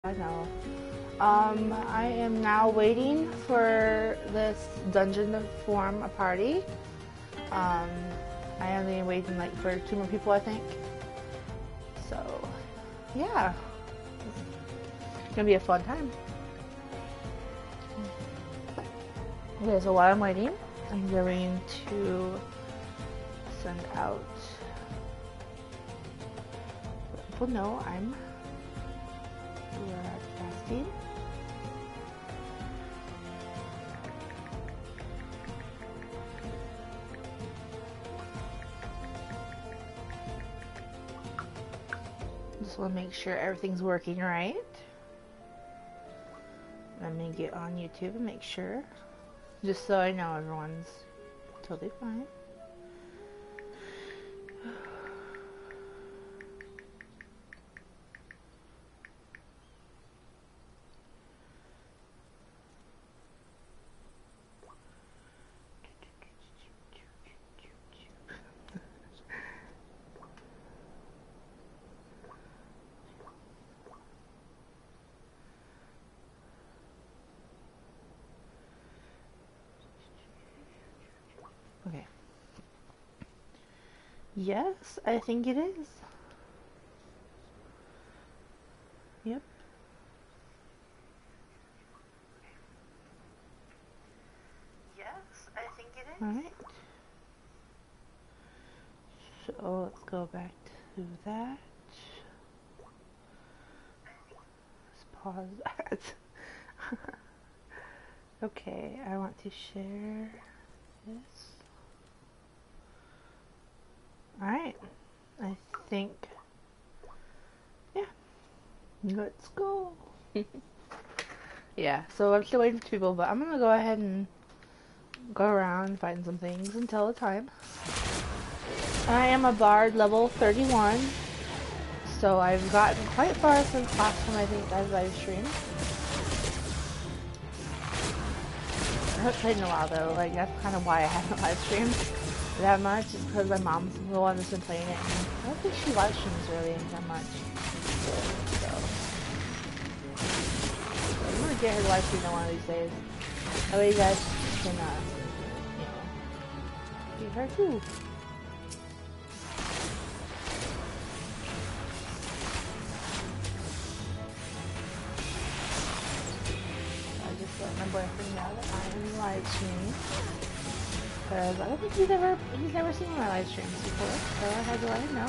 I know. I am now waiting for this dungeon to form a party. I am only waiting like for 2 more people, I think. So, yeah, it's gonna be a fun time. Okay, so while I'm waiting, I'm going to send out. Let people know I'm fasting. Just want to make sure everything's working right. Let me get on YouTube and make sure, just so I know everyone's totally fine. Okay. Yes, I think it is. Yep. Yes, I think it is. Alright. So let's go back to that. Let's pause that. Okay, I want to share this. Alright, I think, yeah, let's go. Yeah, so I'm still waiting for people, but I'm gonna go ahead and go around, find some things until the time. I am a bard level 31, so I've gotten quite far since last time I think I live streamed. I haven't played in a while though, like that's kind of why I haven't live streamed that much, is because my mom's the one that's been playing it, and I don't think she live streams really that much. So I'm gonna get her live stream one of these days. That way you guys can, you know, get her too. I just let my boyfriend know that I'm live streaming. Because I don't think he's never seen my live streams before, so I had to let him know.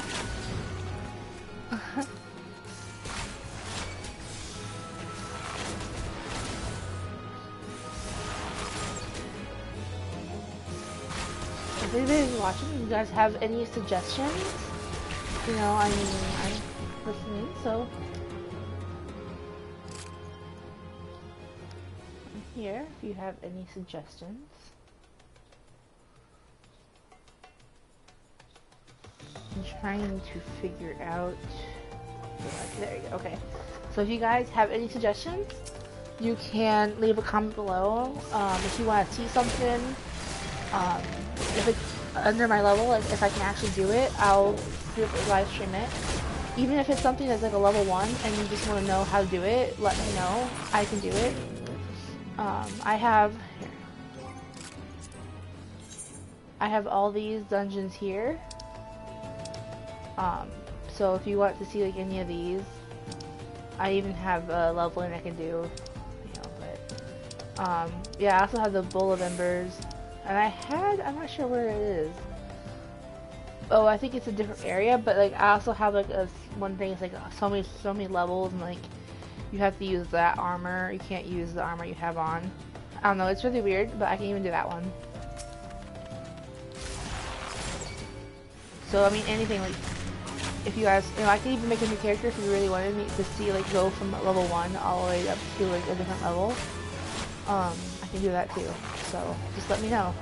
If anybody's watching, you guys have any suggestions? You know, I mean, I'm listening, so I'm here if you have any suggestions. I'm trying to figure out. There you go. Okay. So if you guys have any suggestions, you can leave a comment below. If you want to see something, if it's under my level, like if I can actually do it, I'll live stream it. Even if it's something that's like a level 1 and you just want to know how to do it, let me know. I can do it. I have all these dungeons here. So if you want to see like any of these, I even have a leveling I can do, you know, but, yeah, I also have the Bowl of Embers, and I'm not sure where it is. Oh, I think it's a different area, but like, I also have like one thing, it's like so many levels, and like, you have to use that armor, you can't use the armor you have on. I don't know, it's really weird, but I can even do that one. So, I mean, anything, like, if you guys, you know, I can even make a new character if you really wanted me to see, like, go from level 1 all the way up to, like, a different level. I can do that too, so just let me know.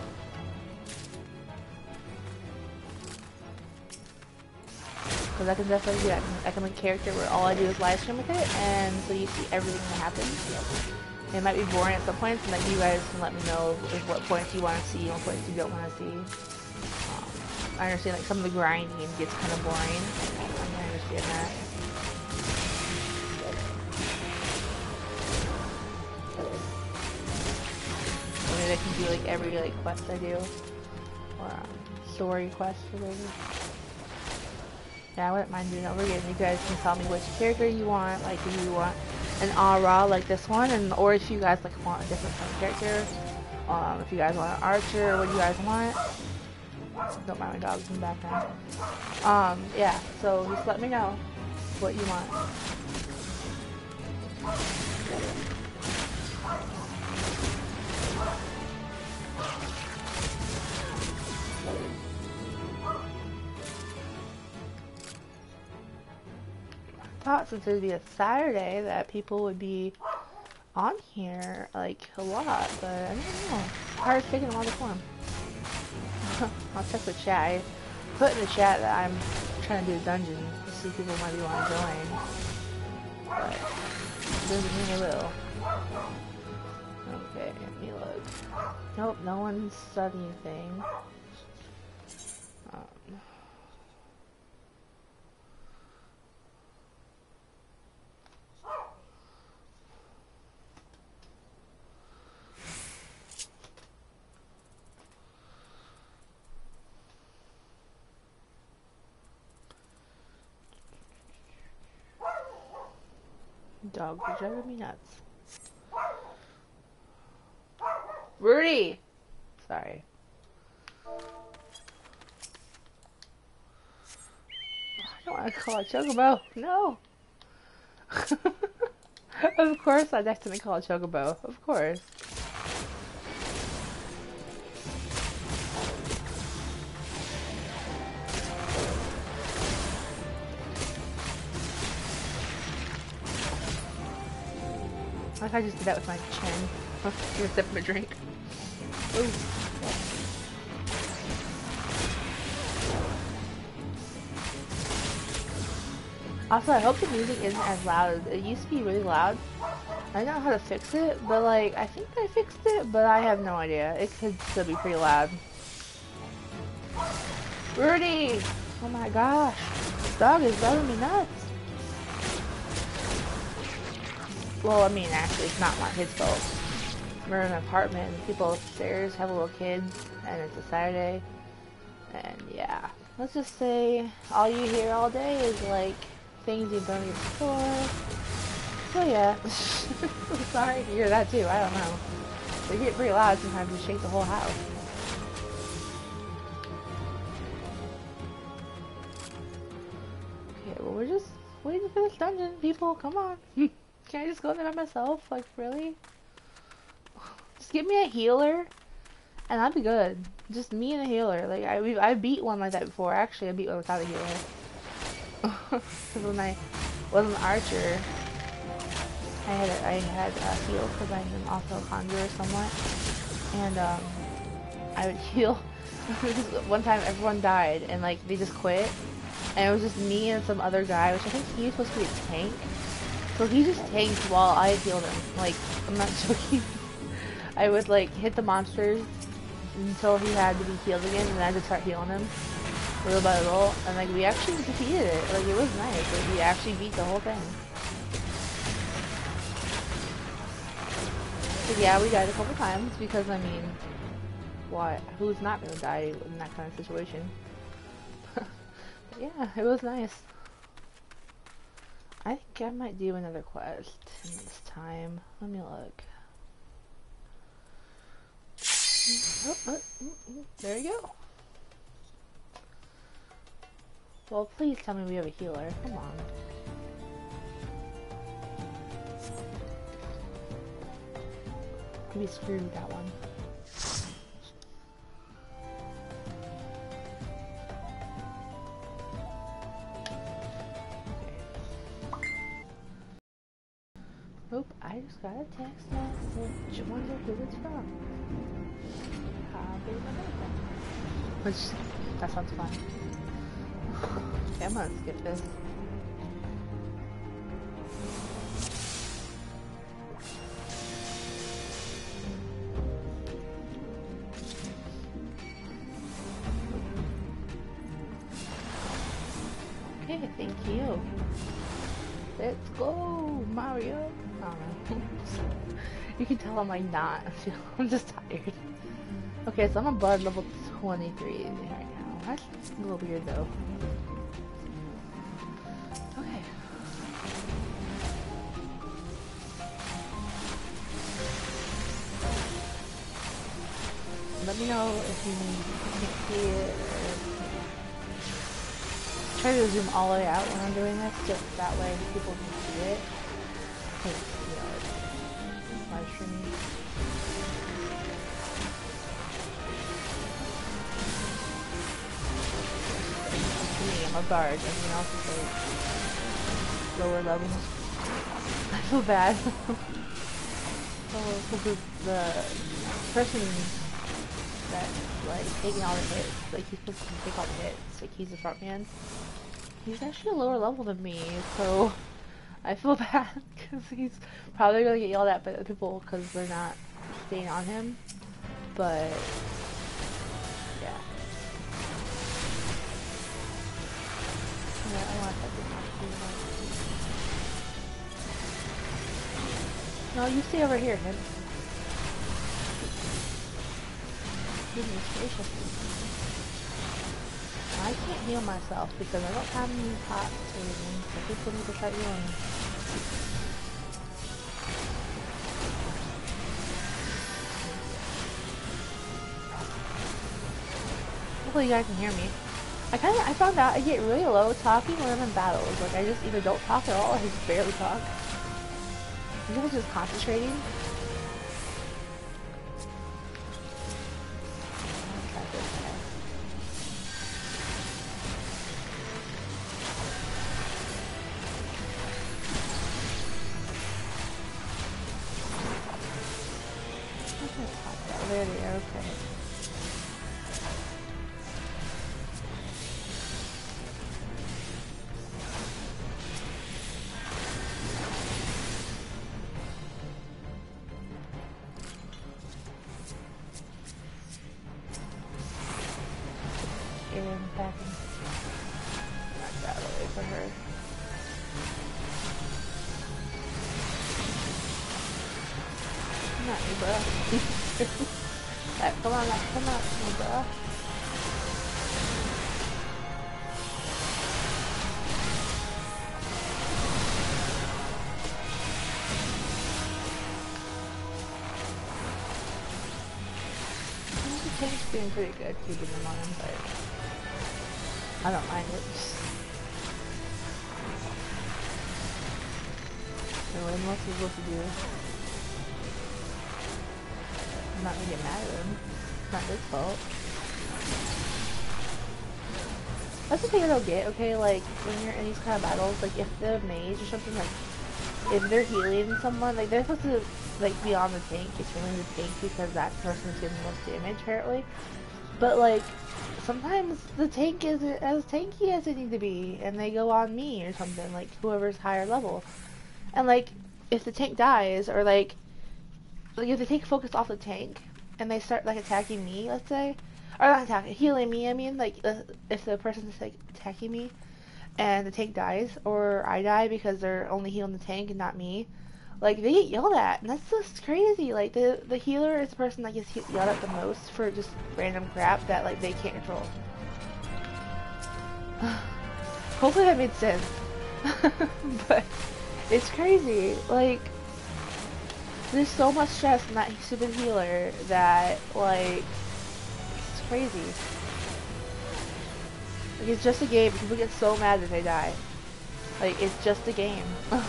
Because I can definitely do that. I can make a character where all I do is live stream with it, and so you see everything that happens. It might be boring at some points, and like, you guys can let me know like, what points you want to see and what points you don't want to see. I understand like some of the grinding gets kind of boring. I understand that. maybe I can do like every like quest I do, or story quest or whatever. Yeah, I wouldn't mind doing it over again. You guys can tell me which character you want, like if you want an aura like this one, and or if you guys like want a different kind of character. If you guys want an archer, what do you guys want? Don't mind my dogs in the background. Yeah, so just let me know what you want. I thought since it would be a Saturday that people would be on here like a lot, but I don't know. Hard taking them all the form. I'll check the chat. I put in the chat that I'm trying to do a dungeon to see if people might be want to join, but doesn't mean they will. Okay, let me look. Nope, no one said anything. Dogs are driving me nuts. Rudy! Sorry. I don't want to call it Chocobo. No! Of course I'd accidentally call it Chocobo. Of course. Like I just did that with my chin. Give a sip of a drink. Ooh. Also, I hope the music isn't as loud. It used to be really loud. I don't know how to fix it, but like, I think I fixed it, but I have no idea. It could still be pretty loud. Rudy! Oh my gosh. This dog is driving me nuts. Well, I mean, actually, it's not his fault. We're in an apartment, and people upstairs have little kids, and it's a Saturday. And yeah, let's just say all you hear all day is like things you've done before. So yeah, I'm sorry to hear that too. I don't know. They get pretty loud sometimes and shake the whole house. Okay, well we're just waiting for this dungeon, people. Come on. Can I just go there by myself? Like, really? Just give me a healer, and I'll be good. Just me and a healer. Like, I beat one like that before. Actually, I beat one without a healer. Because when I was an archer, I had a heal because I'm also a conjurer somewhat. And, I would heal. One time everyone died, and, like, they just quit. And it was just me and some other guy, which I think he was supposed to be a tank. So he just tanked while I healed him. Like, I'm not joking. I would like hit the monsters until he had to be healed again, and then I would start healing him little by little. And like we actually defeated it. Like it was nice. Like we actually beat the whole thing. So yeah, we died a couple times because I mean, what? Who's not gonna die in that kind of situation? But yeah, it was nice. I think I might do another quest this time. Let me look. There we go. Well, please tell me we have a healer. Come on. Could be screwed with that one. Oop, I just got a text message. I wonder who it's from. Which, that sounds fun. Okay, I'm gonna skip this. Okay, thank you. Let's go, Mario. I don't know. You can tell I'm like not. I'm just tired. Okay, so I'm above level 23 right now. That's a little weird though. Okay. Let me know if you can't see it or try to zoom all the way out when I'm doing this, just that way people can see it. Because, you know, it's live streaming. To me, I'm a bard. Everyone else is like lower levels. I feel bad. So, the person that's like taking all the hits, like he's supposed to take all the hits, like he's the front man. He's actually a lower level than me, so I feel bad because he's probably gonna get yelled at by the people because they're not staying on him. But yeah, I want that to talk to you. No, you stay over here, man. Goodness gracious. I can't heal myself because I don't have any pots or anything, so people need to start healing me. Hopefully you guys can hear me. I found out I get really low talking when I'm in battles. Like I just either don't talk at all or I just barely talk. I think I'm just concentrating. There they are, okay. And back and knock that away from her. Not you, bro. Come on, come on, bro. The tank's doing pretty good keeping them on, but I don't mind it. And what else is supposed to do? I'm not gonna get mad at him. It's not his fault. That's the thing I don't get, okay? Like, when you're in these kind of battles, like, if the mage or something, like, if they're healing someone, like, they're supposed to, like, be on the tank, it's healing the tank because that person's getting the most damage, apparently. But, like, sometimes the tank isn't as tanky as it needs to be, and they go on me or something, like, whoever's higher level. And, like, if the tank dies, or, like if they take focus off the tank, and they start, like, attacking me, let's say, or not attacking, healing me, I mean, like, if the person's, like, attacking me, and the tank dies, or I die because they're only healing the tank and not me, like, they get yelled at, and that's just crazy. Like, the healer is the person that gets yelled at the most for just random crap that, like, they can't control. Hopefully that made sense. But it's crazy. Like, there's so much stress in that stupid healer that, like, it's crazy. Like, it's just a game. People get so mad that they die. Like, it's just a game.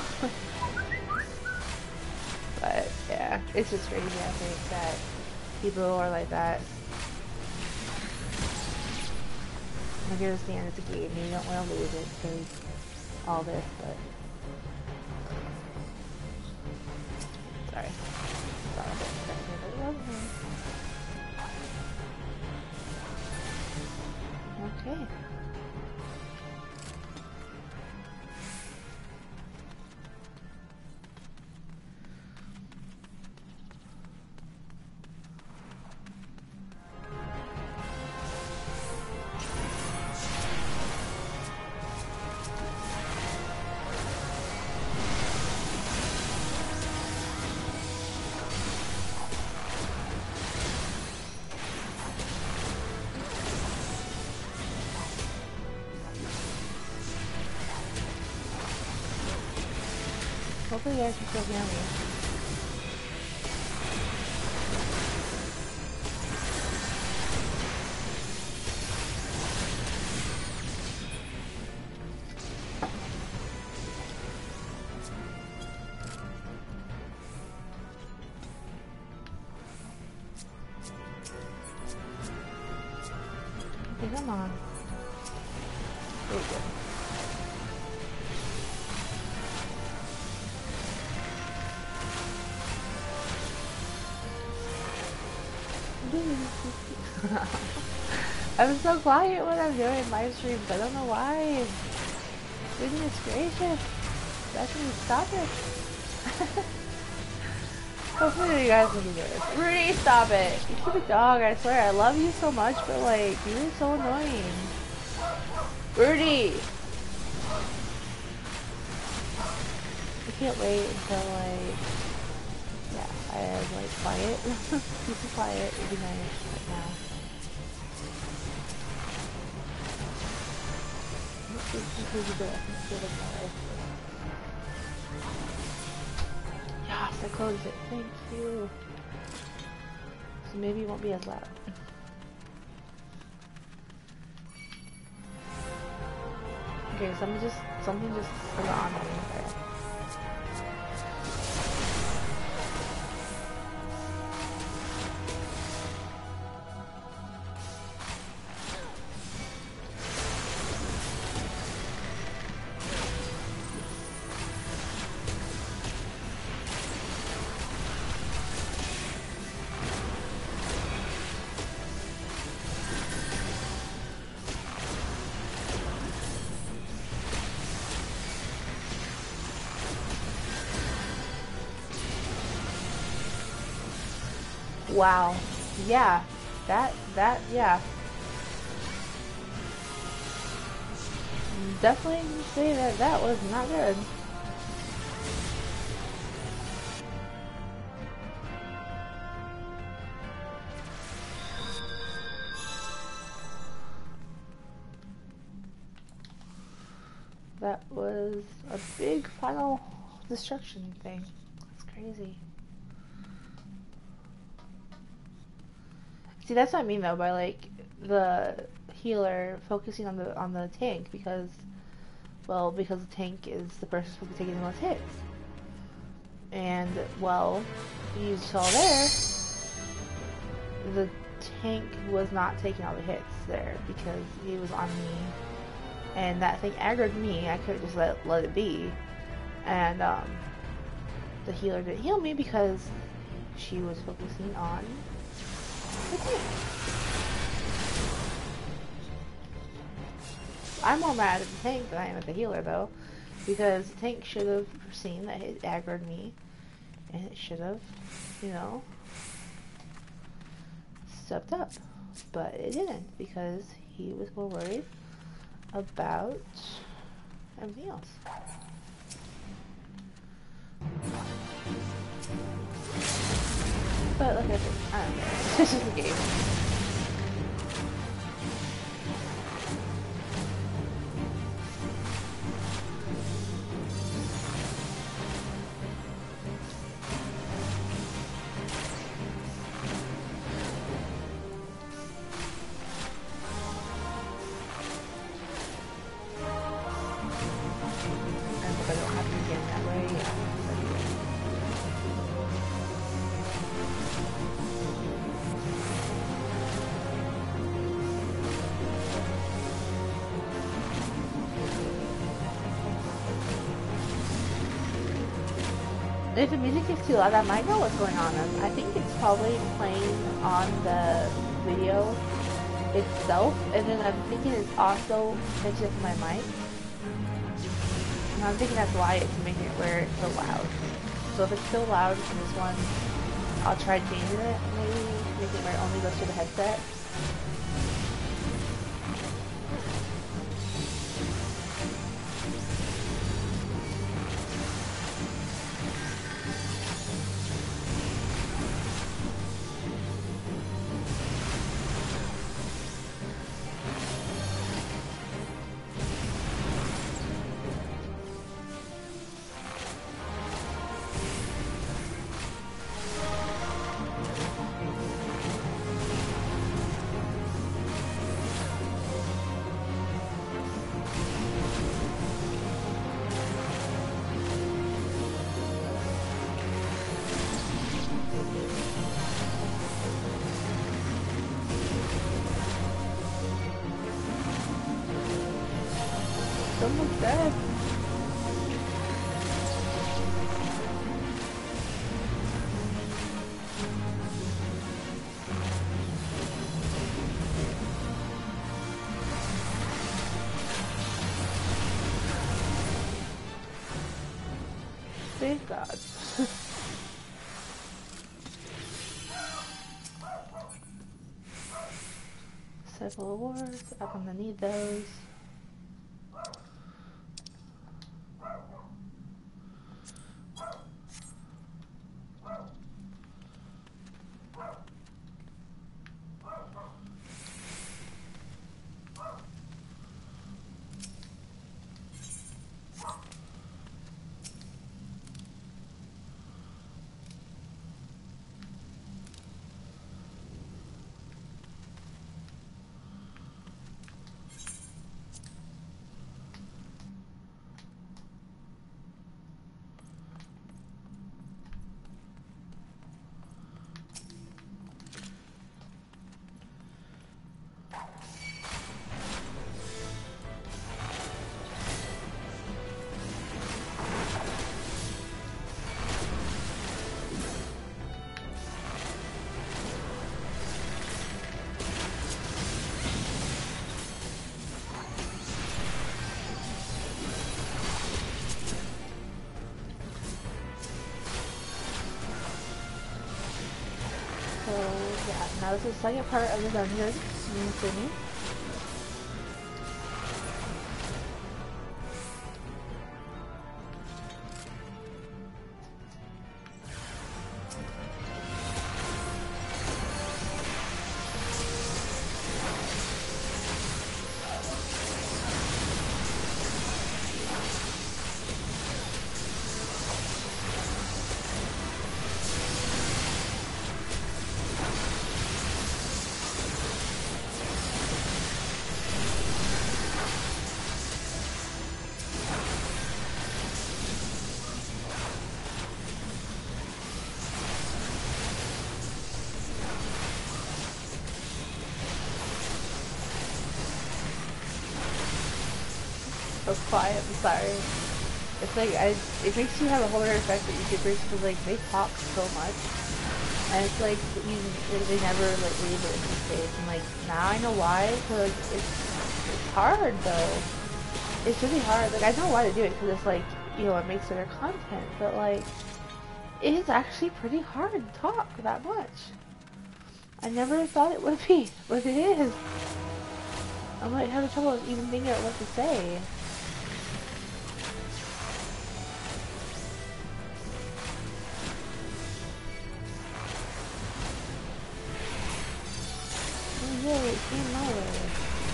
But, yeah, it's just crazy, I think, that people are like that. I understand it's a game, and you don't want to lose it, because all this, but... Sorry. Sorry, but it wasn't me. Okay. Hopefully you guys can still hear me. Okay, come on. Very good. I'm so quiet when I'm doing live streams. I don't know why. Goodness gracious. Bethany, stop it. Hopefully you guys can do this. Rudy, stop it. You stupid dog, I swear. I love you so much, but like, you're so annoying. Rudy! I can't wait until like, yeah, I am like quiet. Keep it quiet. It'd be nice right now. Yes, I closed it. Thank you. So maybe it won't be as loud. Okay, something just put it on me there. Wow. Yeah. Yeah. Definitely say that was not good. That was a big final destruction thing. That's crazy. See, that's what I mean though by like the healer focusing on the tank because the tank is the person supposed to be taking the most hits. And well, you saw there, the tank was not taking all the hits there because he was on me, and that thing aggroed me. I could just let it be, and the healer didn't heal me because she was focusing on the tank. I'm more mad at the tank than I am at the healer though, because the tank should have seen that it aggroed me, and it should have, you know, stepped up, but it didn't because he was more worried about everything else. But like I said, I don't care. This is the game. If the music is too loud, I might know what's going on. I think it's probably playing on the video itself, and then I'm thinking it's also pitched up my mic. And I'm thinking that's why it's making it where it's so loud. So if it's still loud in this one, I'll try changing it, maybe make it where it only goes to the headset. dead. Thank God. Several awards. I'm gonna need those. So, yeah, now this is the second part of the dungeon. For me. So quiet, I'm sorry. It's like, it makes you have a whole other effect that YouTubers, because like, they talk so much. And it's like, they never like leave it in space. And like, now I know why, because like, it's hard though. It's really hard. Like, I know why to do it, because it's like, you know, it makes better content. But like, it is actually pretty hard to talk that much. I never thought it would be, but it is. I'm like having trouble even thinking about what to say. Oh yay, it came my way.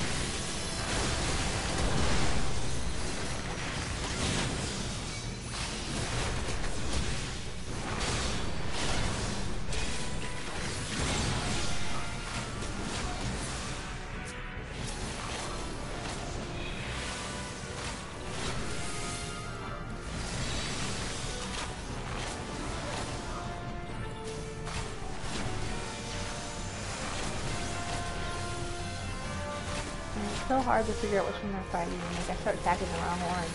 It's so hard to figure out which one I'm fighting. Like, I start attacking the wrong one.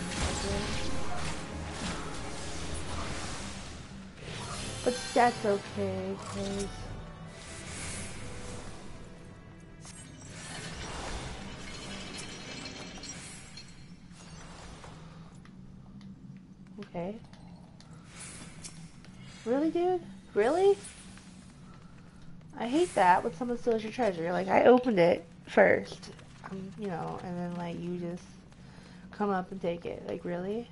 But that's okay, because... Okay. Really, dude? Really? I hate that when someone steals your treasure. Like, I opened it first, you know, and then, like, you just come up and take it. Like, really?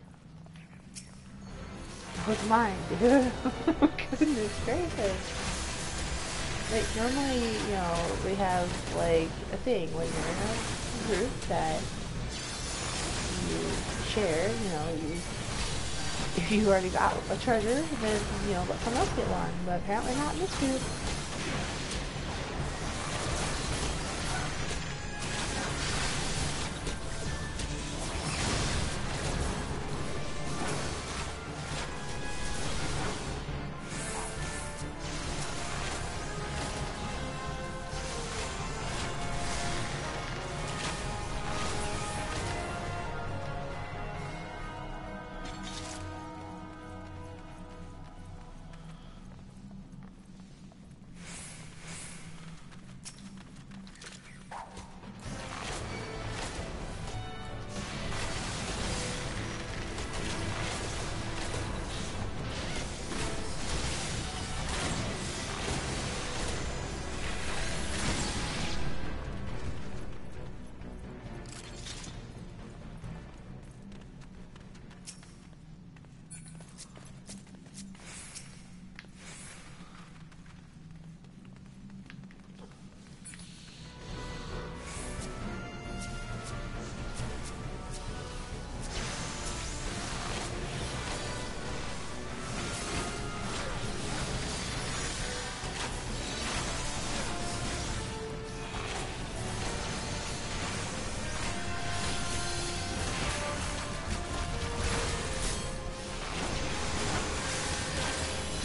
It was mine, dude. Goodness gracious. Like, normally, you know, we have, like, a thing when you're in a group that you share, you know, if you already got a treasure, then, you know, let someone else get one. But apparently not in this group.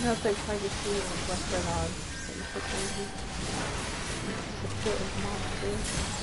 No, it's like trying to see what's going on. It's so crazy. It's a bit of monster.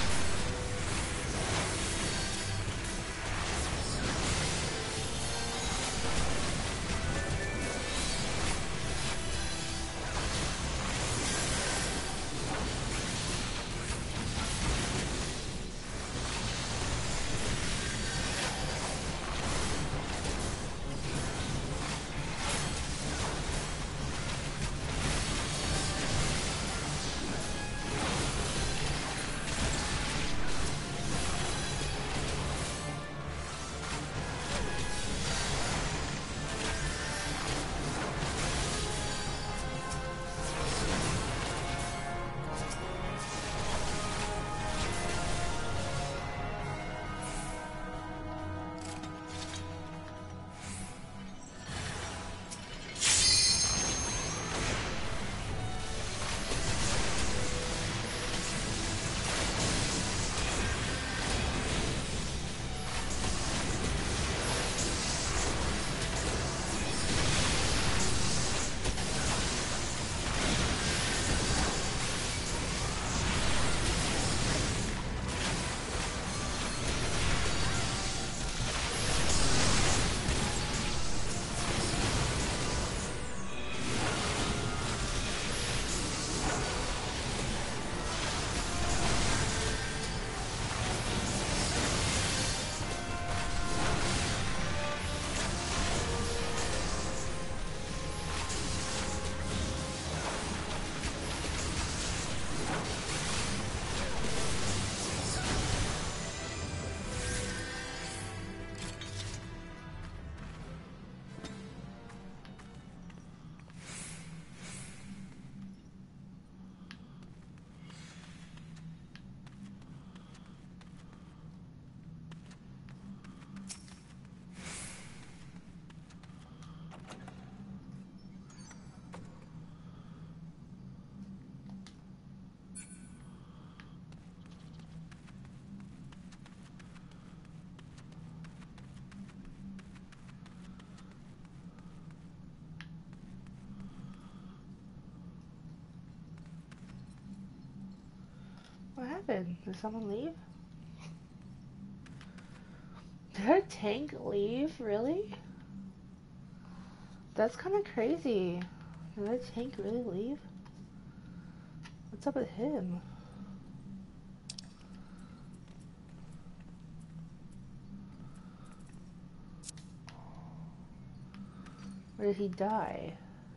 What happened? Did someone leave? Did a tank leave? Really? That's kind of crazy. Did a tank really leave? What's up with him? Or did he die?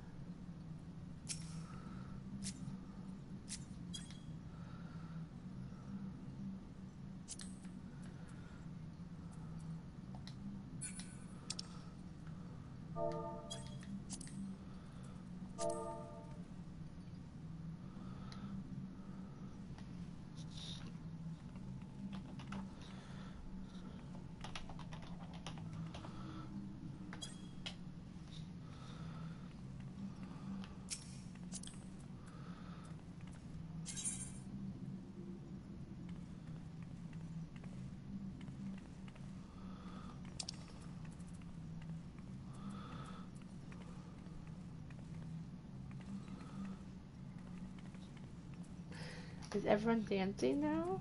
Is everyone dancing now?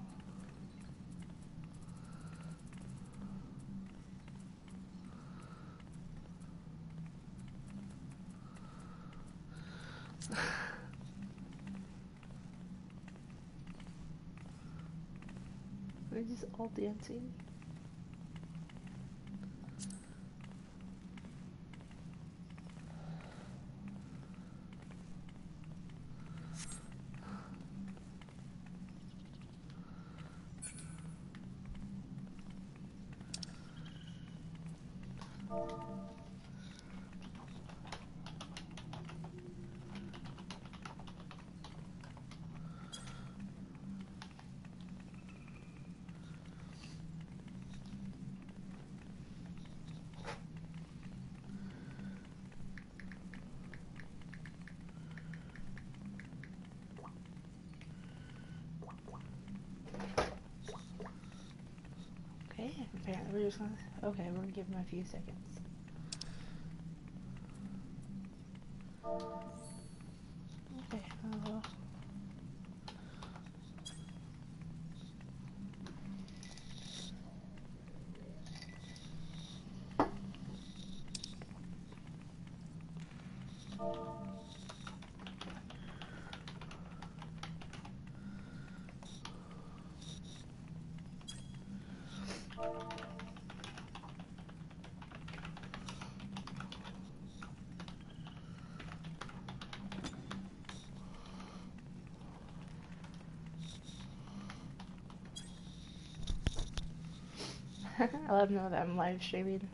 We're just all dancing. Okay, apparently we're just gonna... Okay, we're gonna give him a few seconds. Okay, I let them know that I'm live streaming.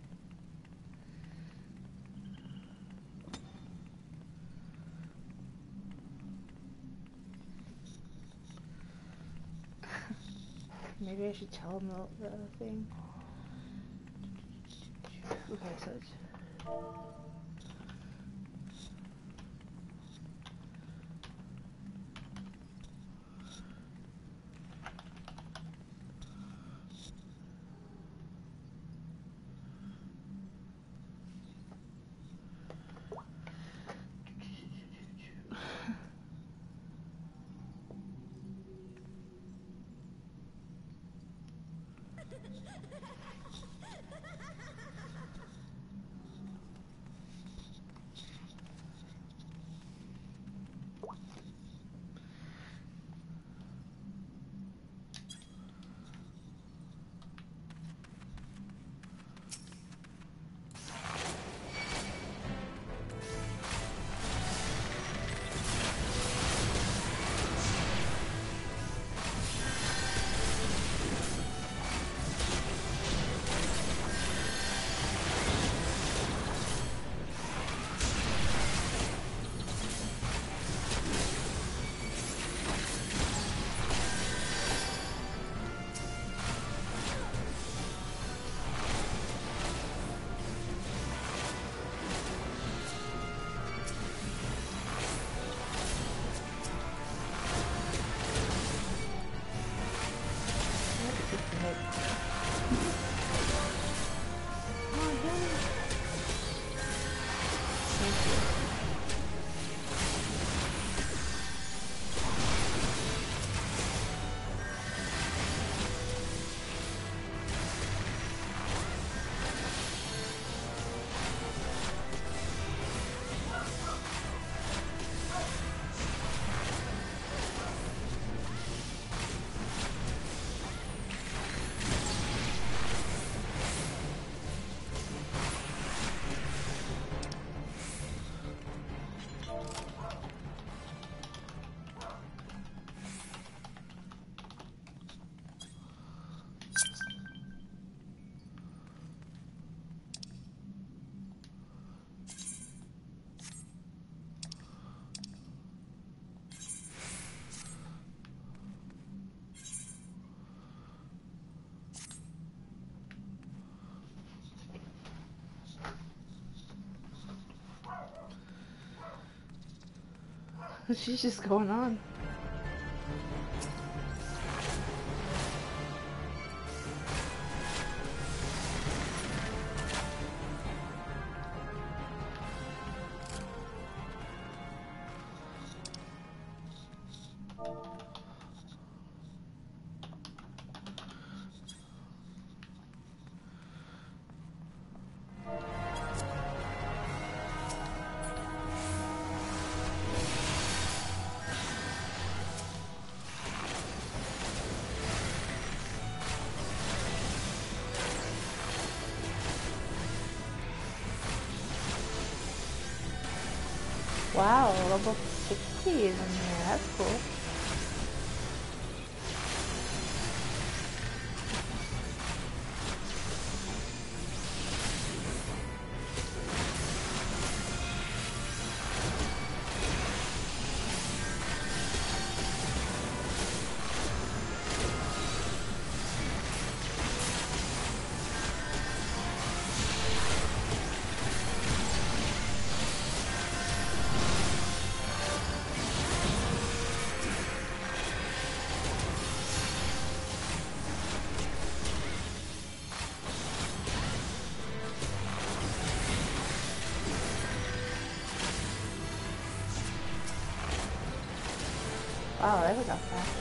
Maybe I should tell them the thing. Okay, so it's... She's just going on. Wow, level 60 is in here. That's cool. Wow, that was not fast.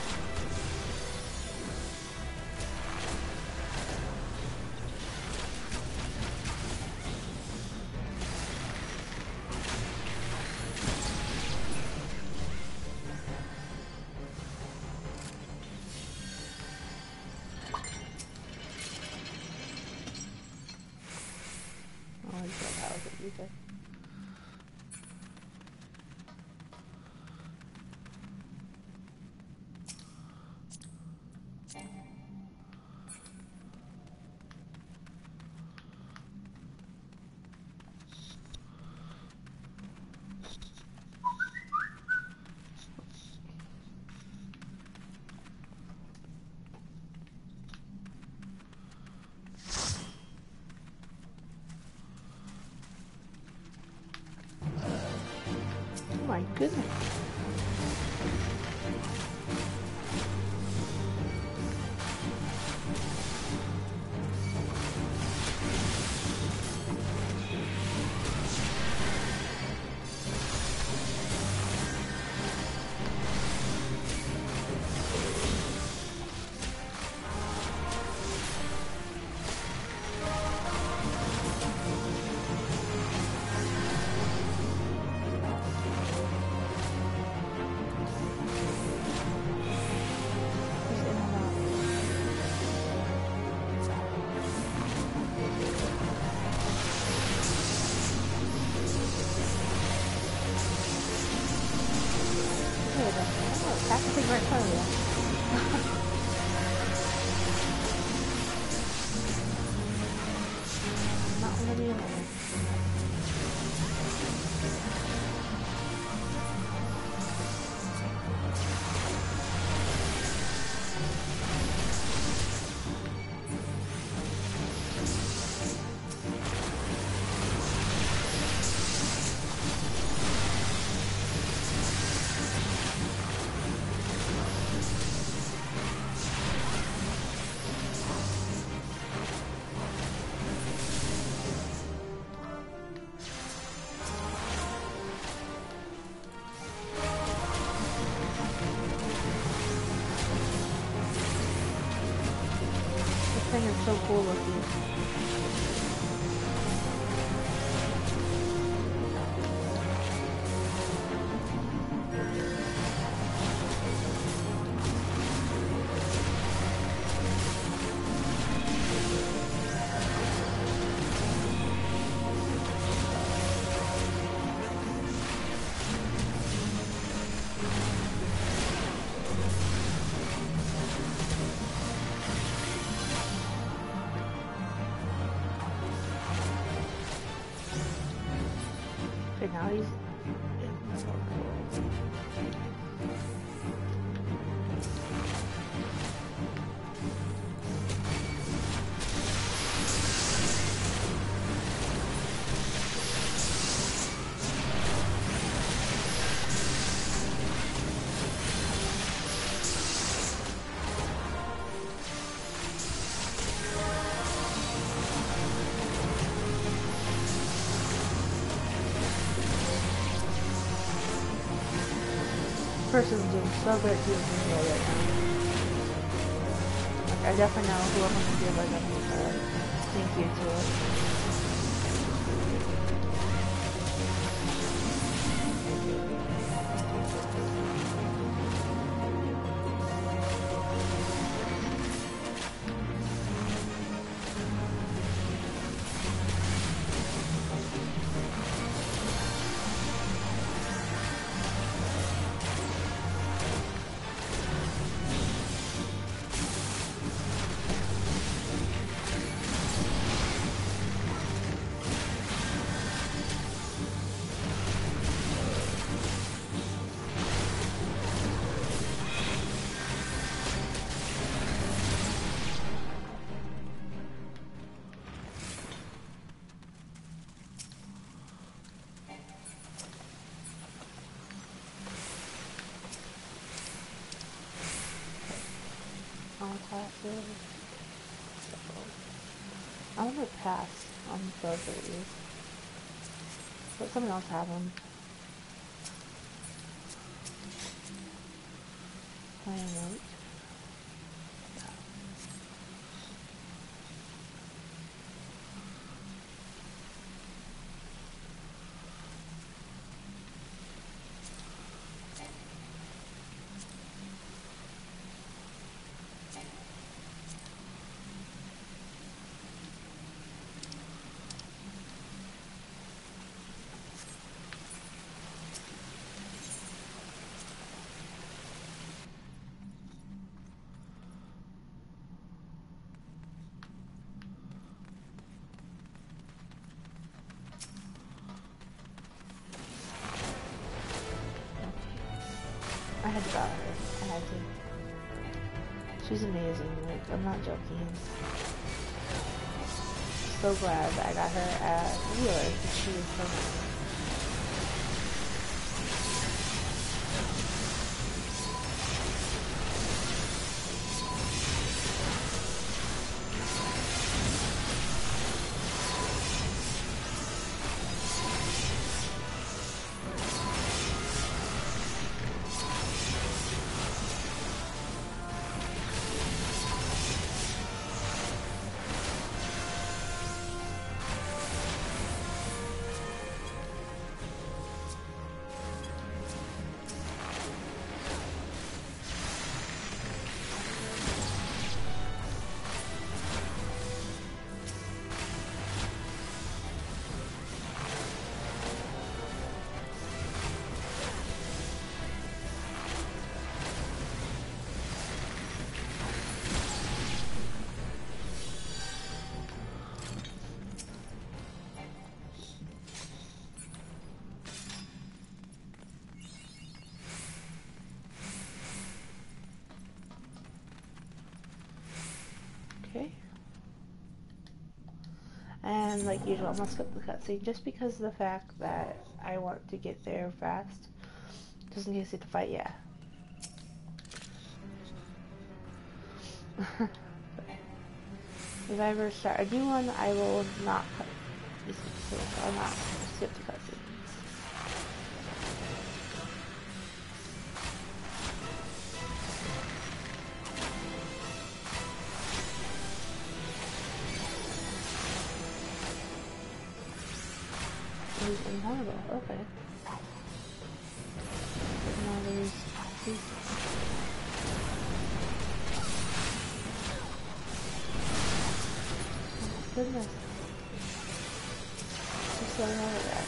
Oh, you said that was what you said. Oh my goodness. Just in and out. Hey, that's the thing right in front of you. Not gonna be in there. This thing is so cool looking. Okay, now he's person's doing so good at doing video right now. Like, I definitely know who I'm gonna give like a thank you to. I'm gonna pass on both of these. Let someone else have them. planet. I had to buy her. I had to. She's amazing. Like, I'm not joking. So glad that I got her at Wheeler because she was so nice. Okay. And like usual, I'm gonna skip the cutscene just because of the fact that I want to get there fast. Just in case I have to fight, yeah. If I ever start a new one, I will not cut this. I'll not skip the cutscene. He's invulnerable. Okay. Now there's these. Oh, goodness. Just so another that.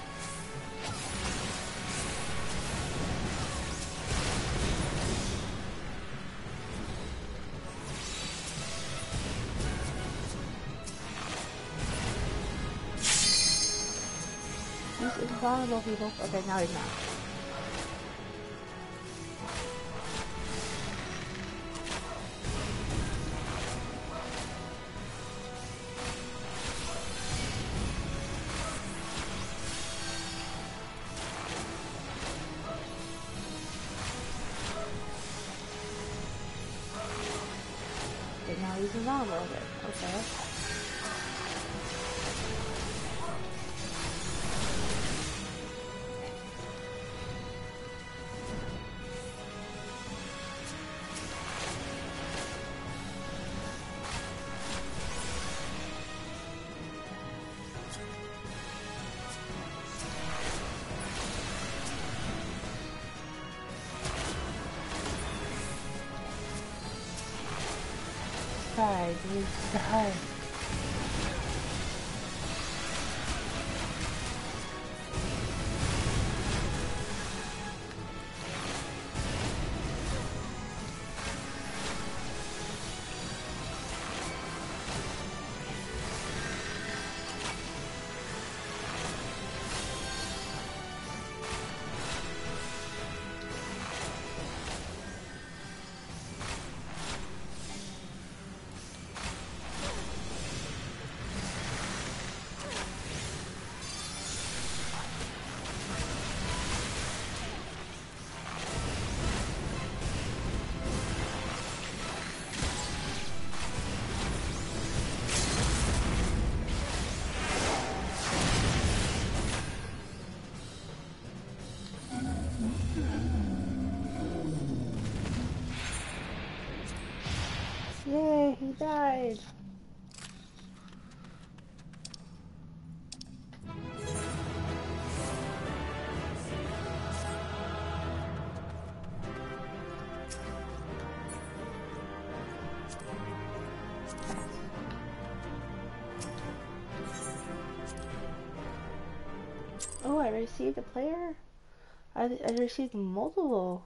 He's invulnerable, people. Okay, now he's not. Okay, now he's invulnerable again. Okay. Die, dude, die. died. Oh, I received a player? I received multiple.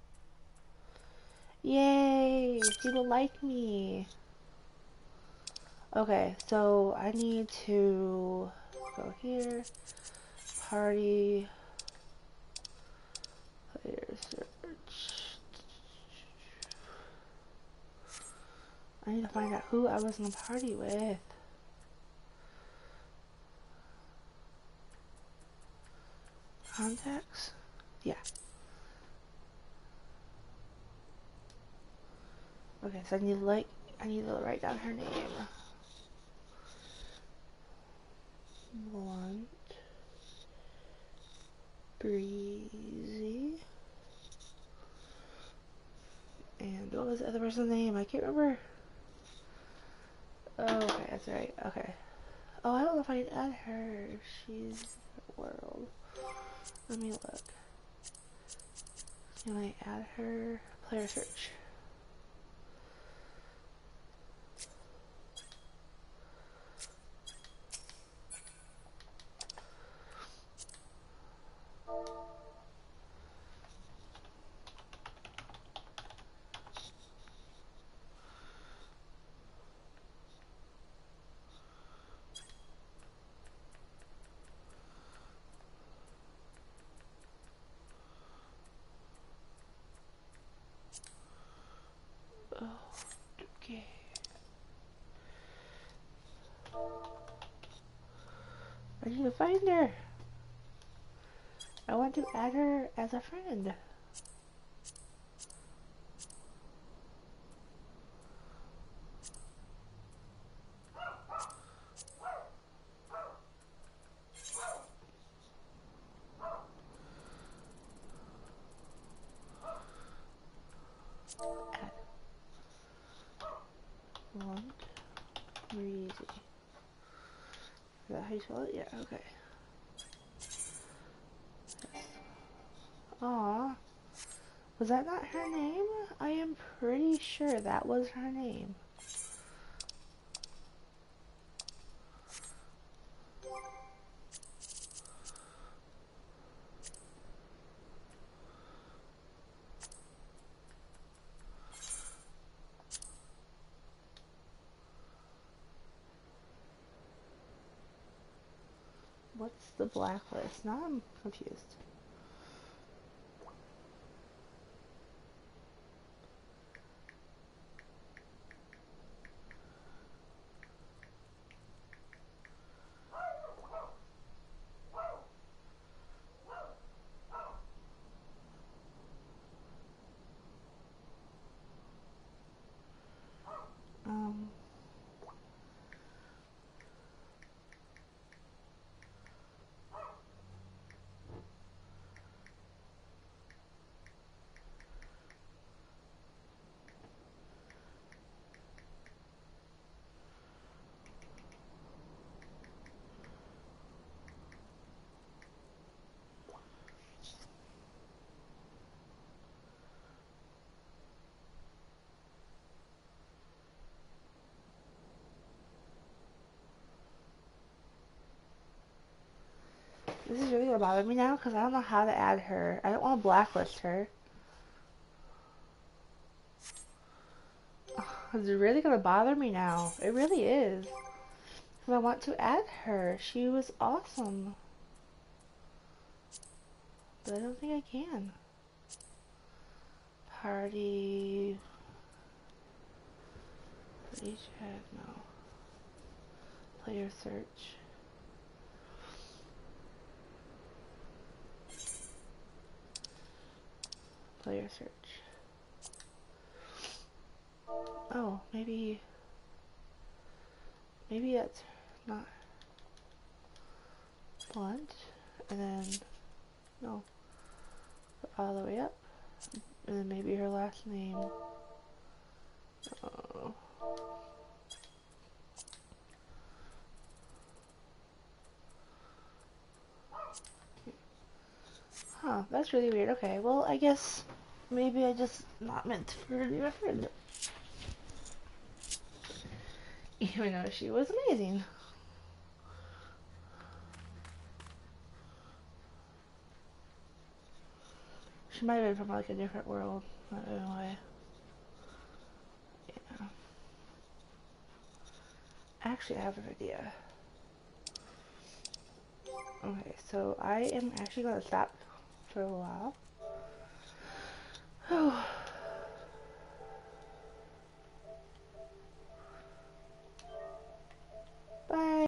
Yay! People like me. Okay, so I need to go here. Party. Player search. I need to find out who I was in a party with. Contacts? Yeah. Okay, so I need to write down her name. Blunt. Breezy. And what was the other person's name? I can't remember. Oh, okay, that's right. Okay. Oh, I don't know if I can add her. She's the world. Let me look. Can I add her? Player search. Oh, okay. I need to find her. I want to add her as a friend. Add. Blunt. Breezy. Is that how you spell it? Yeah, okay. Aw. Was that not her name? I am pretty sure that was her name. What's the blacklist? Now I'm confused. Um, this is really gonna bother me now because I don't know how to add her. I don't want to blacklist her. It's really gonna bother me now. It really is. Because I want to add her. She was awesome. But I don't think I can. Party. Please check. No. Player search. Player search. Oh, maybe that's not blunt. And then, no, all the way up. And then maybe her last name. Oh. Huh, that's really weird. Okay, well, I guess maybe I just not meant for her to be my friend. Even though she was amazing. She might have been from like a different world. I don't know why. Yeah. Actually, I have an idea. Okay, so I am actually gonna stop for a while. Bye.